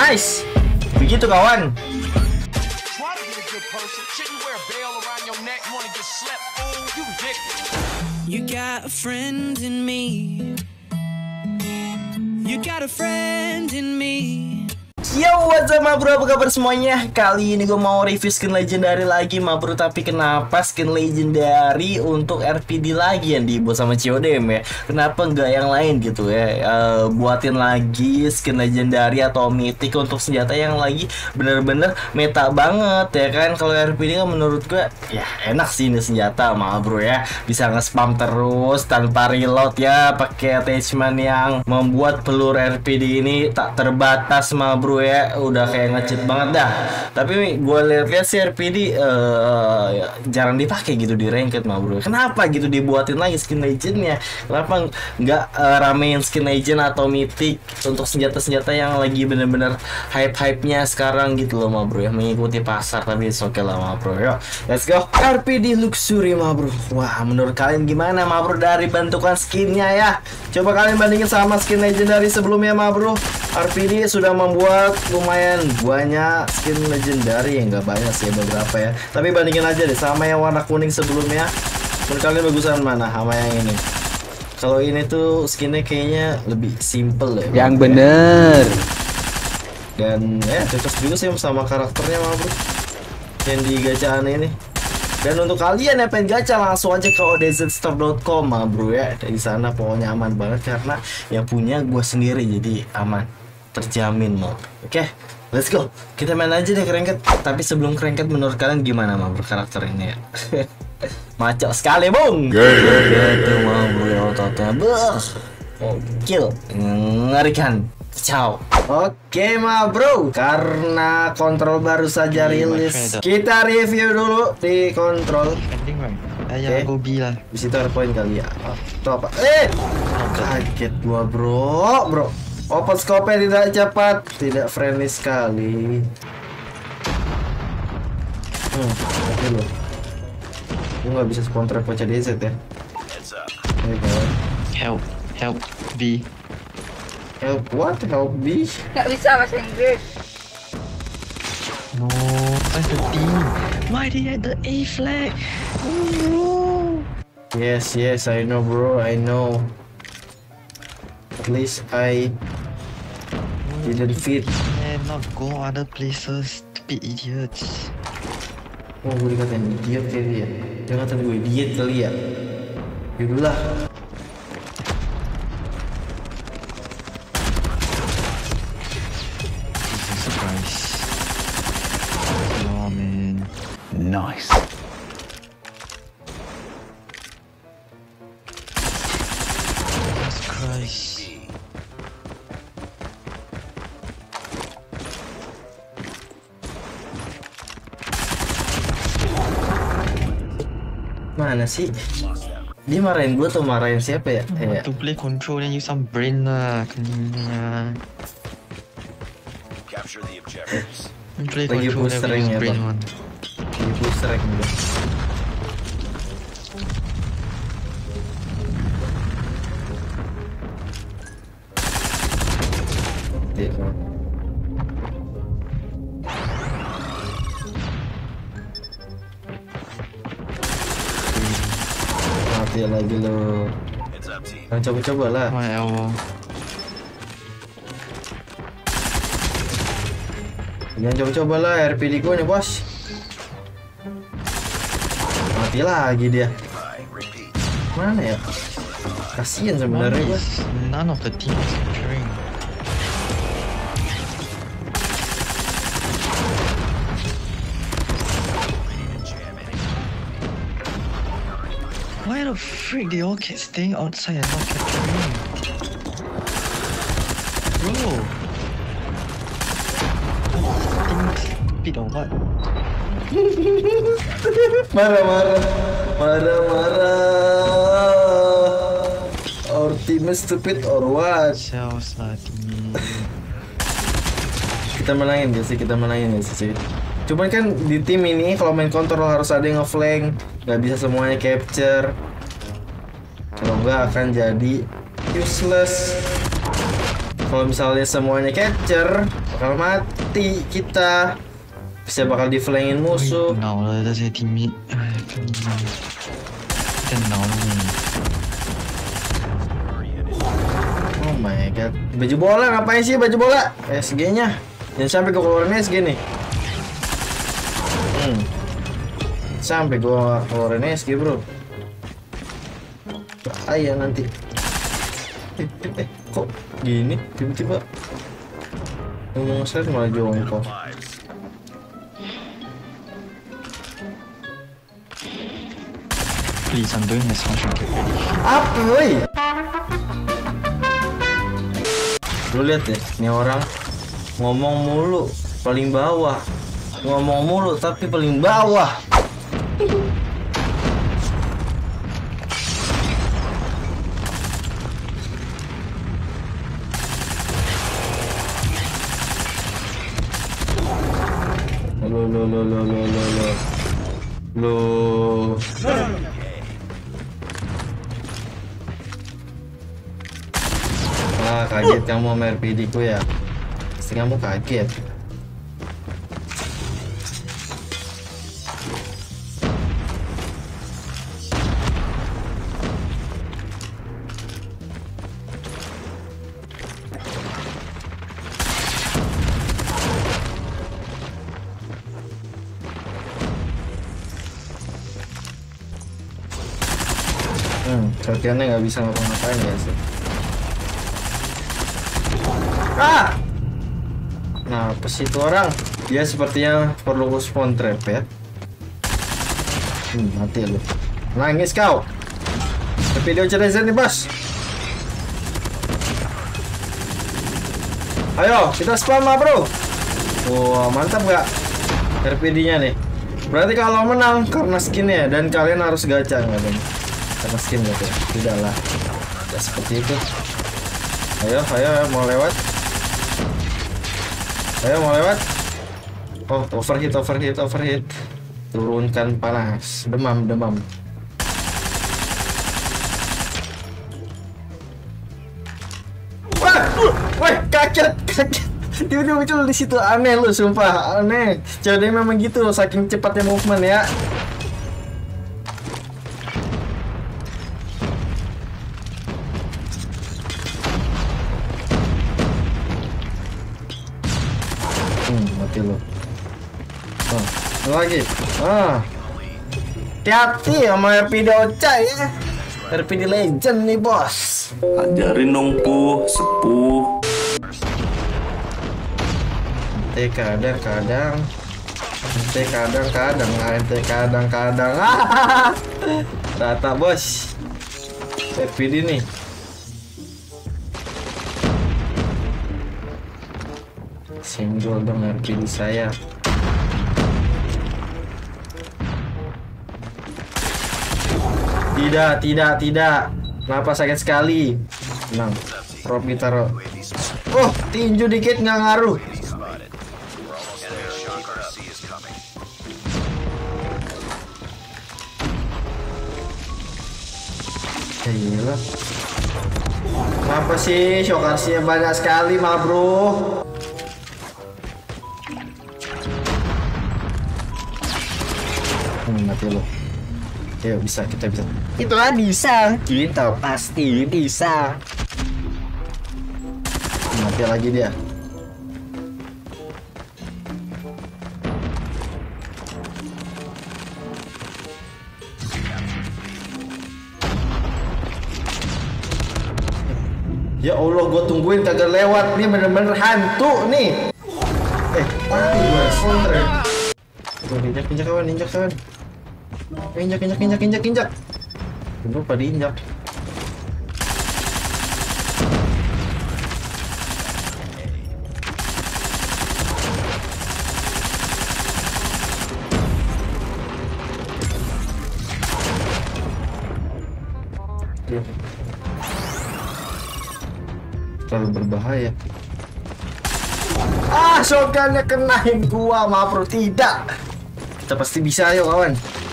Nice. Begitu kawan. You got a friend in me. You got a friend in me. Yo, what's up ma bro, apa kabar semuanya? Kali ini gue mau review skin legendary lagi ma bro. Tapi kenapa skin legendary untuk RPD lagi yang dibuat sama CODM ya? Kenapa nggak yang lain gitu ya? Buatin lagi skin legendary atau mythic untuk senjata yang lagi bener-bener meta banget ya kan? Kalau RPD kan menurut gue ya enak sih ini senjata ma bro ya. Bisa nge-spam terus tanpa reload ya, pakai attachment yang membuat peluru RPD ini tak terbatas ma bro ya, udah kayak nge-cheat banget dah. Tapi gue lihat si RPD jarang dipakai gitu di ranked mah bro. Kenapa gitu dibuatin lagi skin legendnya? Kenapa nggak ramein skin legend atau mythic untuk senjata-senjata yang lagi bener-bener hype-hype-nya sekarang gitu loh mah bro ya, mengikuti pasar. Tapi oke lah mah bro. Yuk, let's go. RPD Luxury mah bro. Wah, menurut kalian gimana mah bro dari bentukan skinnya ya? Coba kalian bandingin sama skin legendary sebelumnya mah bro. RPD sudah membuat lumayan banyak skin legendary, yang nggak banyak sih, beberapa ya. Tapi bandingin aja deh sama yang warna kuning sebelumnya. Menurut kalian bagusan mana sama yang ini? Kalau ini tuh skinnya kayaknya lebih simple ya. Yang bener. Dan ya cocok juga sih sama karakternya mah bro, yang di gacaan ini. Dan untuk kalian yang pengen gacha langsung aja ke odzstore.com mah bro ya. Dari sana pokoknya aman banget karena yang punya gue sendiri, jadi aman, terjamin mau. Oke, let's go. Kita main aja deh ranked. Tapi sebelum ranked, menurut kalian gimana mah bro karakter ini ya? Macok sekali bung. Itu mah bro ya, ototnya kill, ngerikan. Ciao. Oke mah bro, karena kontrol baru saja rilis, kita review dulu di kontrol. Ya go B lah. Di situ ada poin kali ya. Itu apa? Kaget gua bro. Open scope-nya tidak cepat, tidak friendly sekali. Oke loh. Gua nggak bisa sponsor Poca DZ ya. Help B. Help what? Help B? Nggak bisa bahasa Inggris. No, that's the team. Why they had the A flag? Oh, no. Yes, I know bro, I know. At least I didn't fit. Not go other places, stupid idiots. Oh, gue dikatain idiot kali ya. Dia ngatain gue idiot kali ya. Yaudahlah. Surprise. Oh man. Nice. Jesus Christ. Mana sih? Dia marahin gue atau marahin siapa ya? To play control then use some brain lah. Play Lagi control boostering then ya, use brain Bang. one. Di booster gitu. Mati lagi lo. Coba-coba lah. My elbow. Jangan coba-coba lah RPD gue nih bos. Mati lagi dia. Mana ya? Kasian sebenarnya gue. None of the team is capturing. Why the freak they all keep staying outside and not capturing? Bro! Stupid or what? Marah. Our team is stupid or what? Cells lah team. Kita menangin gak sih? Cuman kan di tim ini kalau main kontrol harus ada yang nge-flank, nggak bisa semuanya capture. Kalau nggak akan jadi useless. Kalau misalnya semuanya capture, bakal mati kita. Bisa bakal di-flankin musuh. 恼了这些 teammate，哎，更恼了你。 Oh my god. Baju bola ngapain sih baju bola? SG-nya. Jangan sampai gue keluarin SG nih. Sampai gue keluarin SG, bro. Bahaya nanti. Kok gini tiba-tiba ngomong saya malah jongkok. Please, I'm doing this one shot. Apa, woi? Lu lihat deh, ini orang ngomong mulu paling bawah, ngomong mulu tapi paling bawah. Lo. Ah, kaget kamu sama RPD ku ya. Pasti kamu kaget. Shotgunnya nggak bisa ngapa-ngapain ya sih. Ah! Nah, apa sih itu orang? Dia sepertinya perlu spawn trap ya. Mati lu. Nangis kau. Video cerita nih, bos. Ayo, kita spam lah, bro. Wah, mantap nggak? RPD-nya nih. Berarti kalau menang karena skinnya dan kalian harus gacha nggak dong? Karena skin gitu. Tidak lah. Tidak seperti itu. Ayo, mau lewat. Ayo mau lewat. Oh, overheat. Turunkan panas. Demam. Wah, kaget. Dia muncul di situ, aneh lu, sumpah aneh. Jadi memang gitu, saking cepatnya movement ya. Mati lo. Lagi. Hati-hati sama RPD Ocha ya. RPD Legend nih, bos. Ajarin dong, sepuh. Ente kadang-kadang. Rata, bos. RPD nih. Senggol dong RPD saya. Tidak. Kenapa sakit sekali? Tenang. Prop kita, Ro. Oh, tinju dikit nggak ngaruh. Gila. Kenapa sih shokarsinya banyak sekali, mah, bro? Mati lo. Ayo, kita bisa. Itulah bisa. Kita pasti bisa. Mati lagi dia. Ya Allah, gue tungguin kagak lewat. Ini bener-bener hantu nih. Mati gue kontra. Injak kawan. Injak. Lupa diinjak. Terlalu berbahaya. Shotgunnya kenain gua, maaf bro. Tidak. Kita pasti bisa, ayo kawan.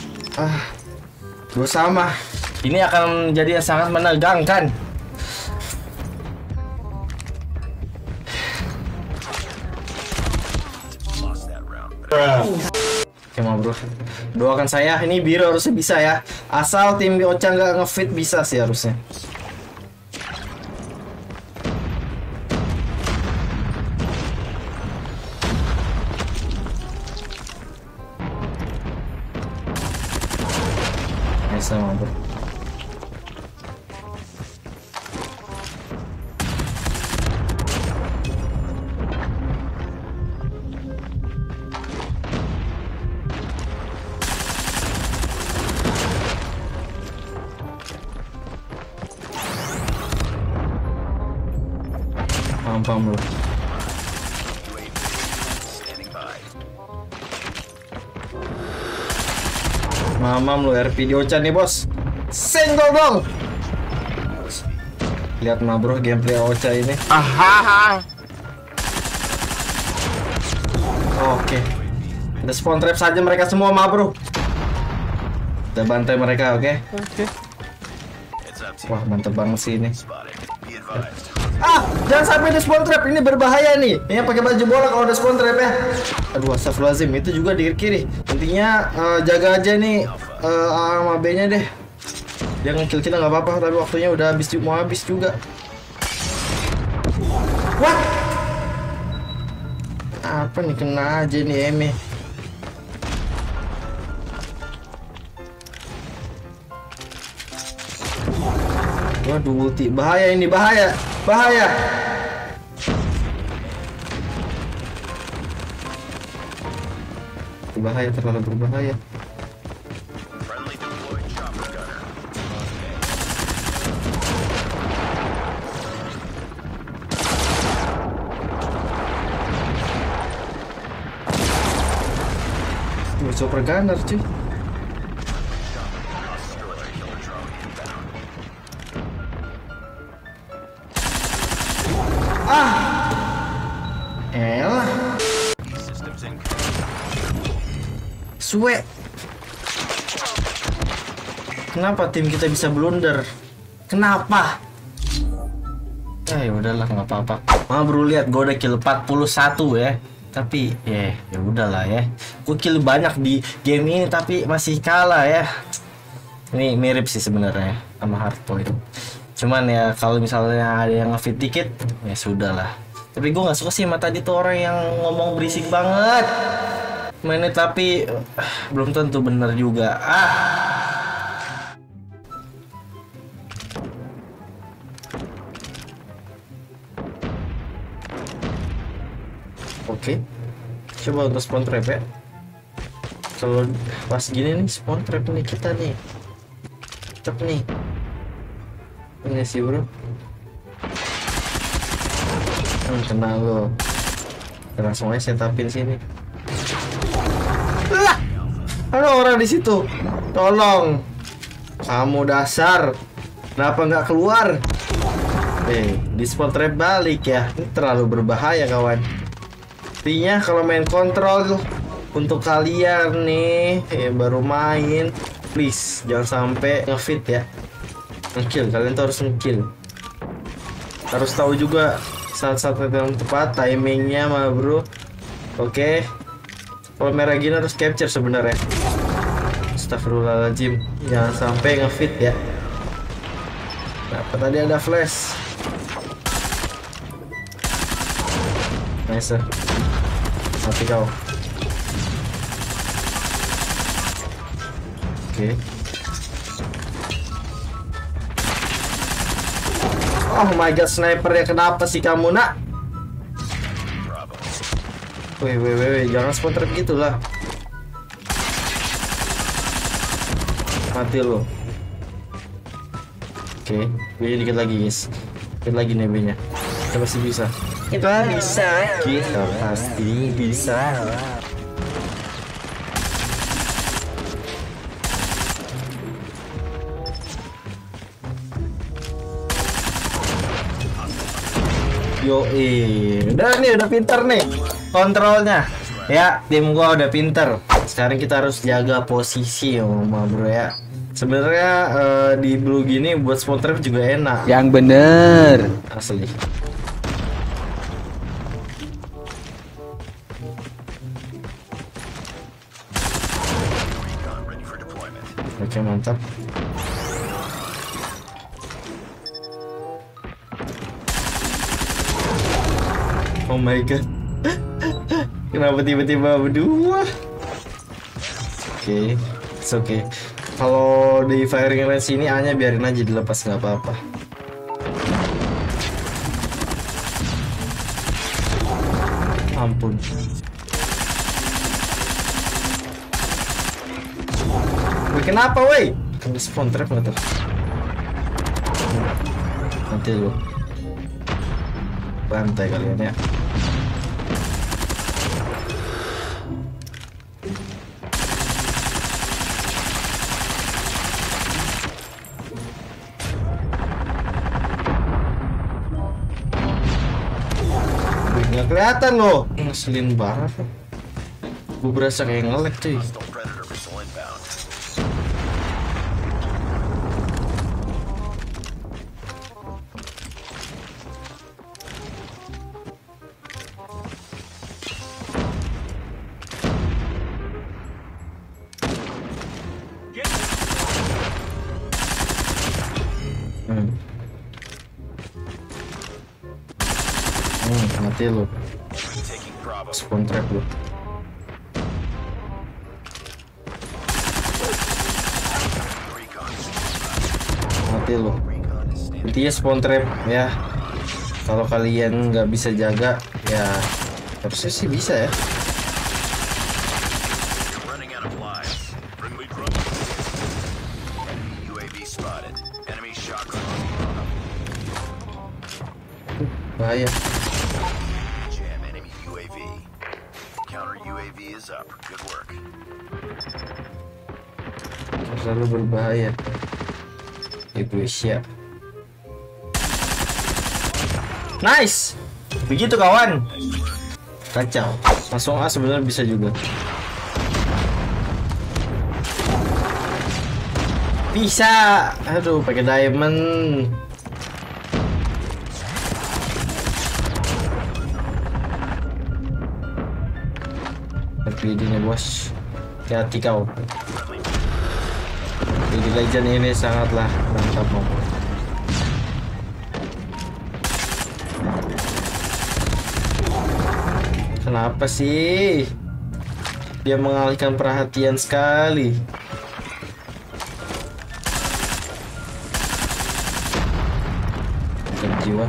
Gua sama. Ini akan menjadi yang sangat menegangkan. Oke ma bro, doakan saya, ini biru harusnya bisa ya. Asal tim Ocha nggak ngefit bisa sih harusnya. Nice ma bro. Paham lu. Mamam lu RP di Ocha nih bos. Senggol dong. Lihat mah bro gameplay Ocha ini. Oke. Ada spawn trap saja mereka semua mah bro. Kita bantai mereka oke. Wah mantep banget sih ini. Jangan sampai ada spawn trap, ini berbahaya nih. Ini pakai baju bola kalau ada spawn trap ya. Aduh astagfirullahaladzim, itu juga di kiri. Intinya jaga aja nih sama B-nya deh. Dia nge-kill kita nggak apa-apa, tapi waktunya udah habis, mau habis juga. What? Apa nih, kena aja nih Eme. Waduh ulti, bahaya ini, bahaya. Bahaya. Bahaya, terlalu berbahaya. Super gunner cuy. Elah. Suwe. Kenapa tim kita bisa blunder? Kenapa? Ya udahlah nggak apa-apa. Mah bro lihat gue udah kill 41 ya. Tapi ya udahlah ya. Gue kill banyak di game ini tapi masih kalah ya. Ini mirip sih sebenarnya sama Hardpoint. Cuman ya kalau misalnya ada yang ngefit dikit ya sudahlah. Tapi gue nggak suka sih sama tadi tuh orang yang ngomong berisik banget mainnya, tapi belum tentu bener juga. Oke, coba untuk spawn trap ya. Kalau pas gini nih spawn trap nih kita nih, cep nih. Ini sih bro. Kena lo. Langsung aja setupin sini. Lah, ada orang di situ. Tolong. Kamu dasar. Kenapa nggak keluar? Di spawn trap balik ya. Ini terlalu berbahaya kawan. Intinya kalau main kontrol untuk kalian nih baru main, please jangan sampai ngefit ya. Ngekill, kalian tuh harus ngekill. Harus tahu juga saat-saat yang tepat, timingnya mah bro. Oke. Kalau merah gini harus capture sebenarnya. Astagfirullahaladzim, jangan sampai ngefit ya. Nah, tadi ada flash. Nice. Mati kau. Oke. Oh my god, sniper ya, kenapa sih kamu nak? Weh, jangan spawn trap gitulah. Mati lo. Oke, B-nya dikit lagi guys. Dikit lagi nih B-nya. Kita pasti bisa. Kita bisa. Kita pasti bisa. Udah pinter nih kontrolnya ya. Tim gua udah pinter. Sekarang kita harus jaga posisi ya bro ya. Sebenarnya di blue gini buat spawn trap juga enak. Yang bener Asli. Oke, mantap. Oh my god. Kenapa tiba-tiba berdua? Oke, it's okay. Kalau di firing range ini A-nya biarin aja dilepas, nggak apa-apa. Ampun. Wih, kenapa woi? Kena spawn trap nggak tuh? Nanti lu bantai kalian ya. Nggak kelihatan loh, ngeselin banget. Gue berasa kayak nge-lag cuy. Mati lu. Spawn trap lu. Mati lu. Intinya spawn trap ya. Kalau kalian nggak bisa jaga ya harusnya sih bisa ya. Bahaya. Terlalu berbahaya. Egoisya. Nice. Begitu kawan. Kacau. Langsung A sebenarnya bisa juga. Bisa. Aduh, pakai diamond. Videonya bos, hati kau. Jadi Legend ini sangatlah mantap. Kenapa sih dia mengalihkan perhatian sekali? Jiwa.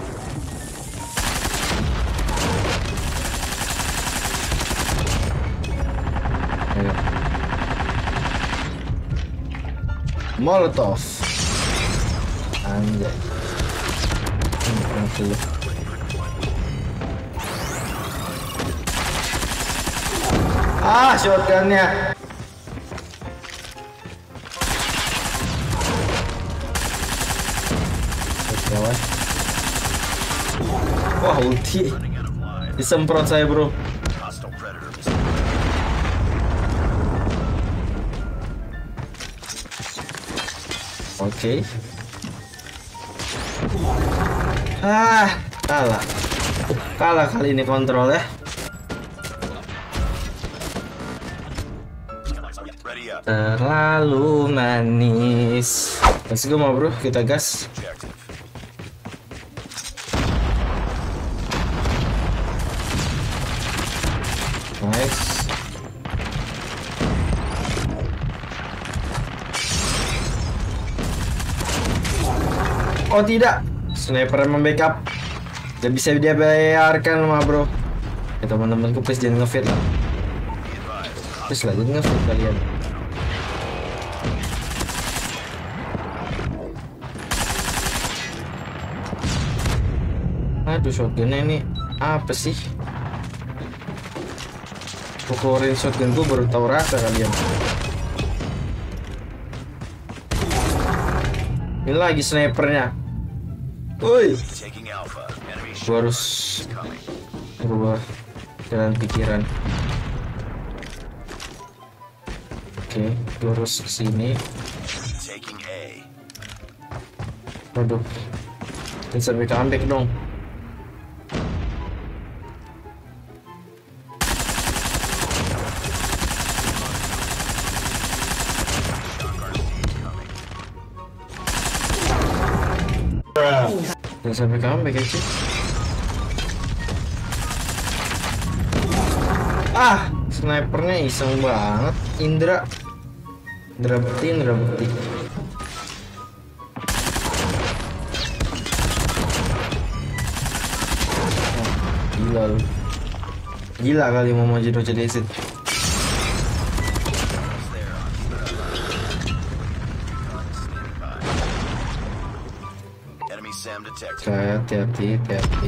Molotov. Anjay. Shotgunnya. Wah, ulti. Disemprot saya, bro. Oke. Kalah kali ini kontrol ya. Terlalu manis. Let's go ma bro, kita gas. Nice. Oh tidak, sniper membackup. Gak bisa dia biarkan ma bro. Ya teman-temanku please jangan ngefit lah. Please lah jangan ngefit kalian. Aduh shotgunnya ini apa sih? Pukulin shotgun gue baru tahu rasa kalian. Ini lagi snipernya. Woi, gue harus berubah jalan pikiran. Oke, gue harus kesini. Waduh, bisa comeback dong. Jangan sampai comeback ya sih. Snipernya iseng banget. Indra Bekti. Gila lu. Gila kali mau maju jadi exit. Hati-hati.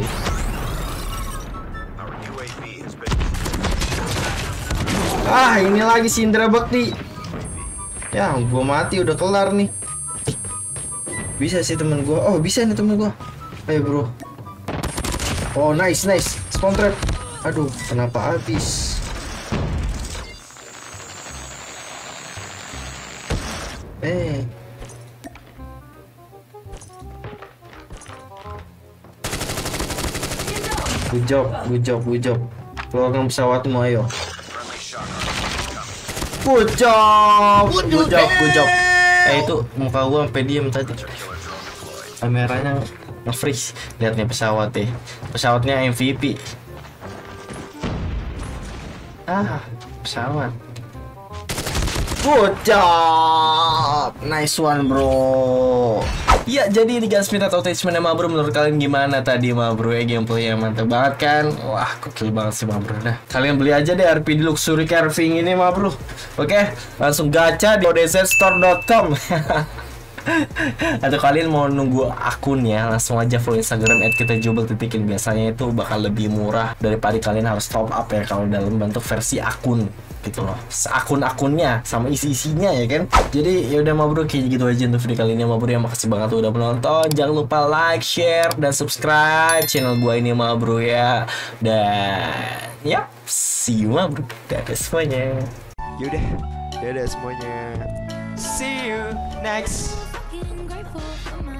Ini lagi si Indra Bekti. Ya, gua mati udah kelar nih. Bisa sih temen gua. Oh, bisa nih temen gua. Ayo, bro. Oh, nice. Spawn trap. Aduh, kenapa habis? Good job. Keluarkan pesawatmu, ayo. Good job. Itu muka gua sampai diem tadi. Kameranya nge-freeze. Lihat nih pesawat deh. Pesawatnya MVP. Pesawat. Good job. Nice one, bro. Ya, jadi di Gunsmith atau attachment bro, menurut kalian gimana tadi bro? Gameplaynya mantap banget kan? Wah, gokil banget sih bro. Nah, kalian beli aja deh RPD Luxury Carving ini bro. Oke, langsung gacha di odzstore.com. Atau kalian mau nunggu akunnya, langsung aja follow Instagram @kitajubel_. Biasanya itu bakal lebih murah daripada kalian harus top up ya kalau dalam bentuk versi akun gitu loh. Akun-akunnya sama isi-isinya ya kan. Jadi ya udah bro, kayak gitu aja untuk video kali ini bro. Ya makasih banget udah menonton. Jangan lupa like, share, dan subscribe channel gua ini bro ya. Dan ya, see you bro. Dadah semuanya. Yaudah, dadah semuanya. See you next. Getting grateful for my